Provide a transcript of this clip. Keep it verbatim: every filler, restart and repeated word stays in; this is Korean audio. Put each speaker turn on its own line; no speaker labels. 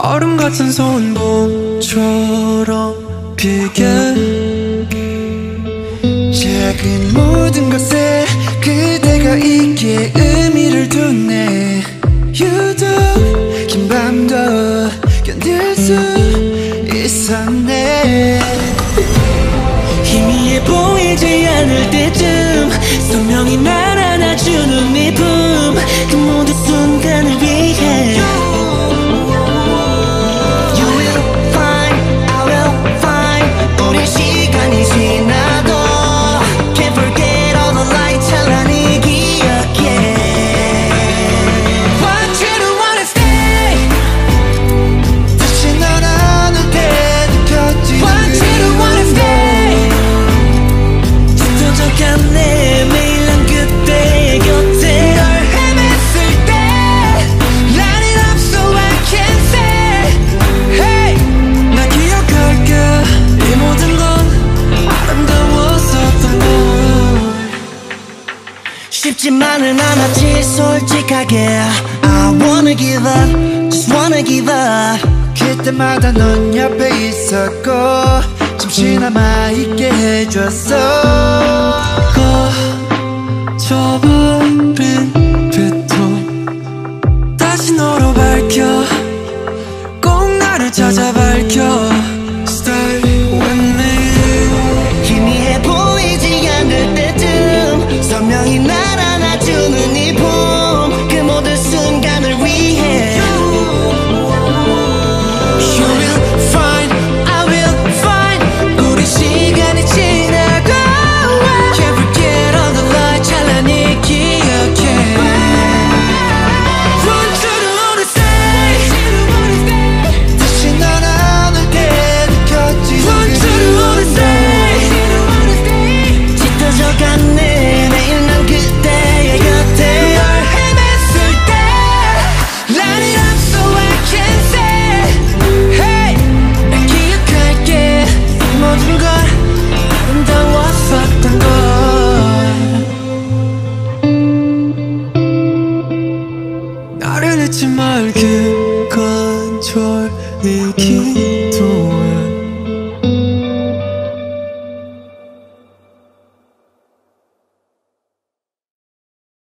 얼음 같은 손봄처럼 피게
작은 모든 것에 그대가 있기에 의미를 두네. 유독 긴 밤도 견딜 수 있었네.
희미해 보이지 않을 때쯤 선명히 날 안아주는 네 품, 그 모든 순간을 위해 You will find, I will find. 오랜 시간이 지나도 Can't forget all the lights 찬란히 기억해. Want you to wanna stay.
다시 넌 어느 때 느꼈지.
Want you to wanna stay. 짙어져간 내 매일 난 그때의 곁에 널 헤맸을 때 Light it up so I can say Hey.
나 기억할게. 이 모든 건 아름다웠었던 걸.
쉽지만은 않았지 솔직하게. I wanna give up, just wanna give up.
그때마다 넌 옆에 있었고 잠시나마 있게 해줬어.
꺼져버린 빛도 다시 너로 밝혀. 꼭 나를 찾아 밝혀. Stay with me.
희미해 보이지 않을 때쯤 선명히 날 안아주는 이 품, 그 모든 순간을 위해 You will find, I will find. 우리 시간이 지나고
Can't forget all the light 찬란히 기억해.
Want you to wanna stay.
다시 넌 어느 때 느꼈지.
Want you to wanna stay. 짙어져간 내 매일 난 그때의 곁에 널 헤맸을 때 Light it up so I can say Hey.
난 기억할게. 이 모든 걸 아름다웠었던 걸. 나를 잊지 말 그건 졸리기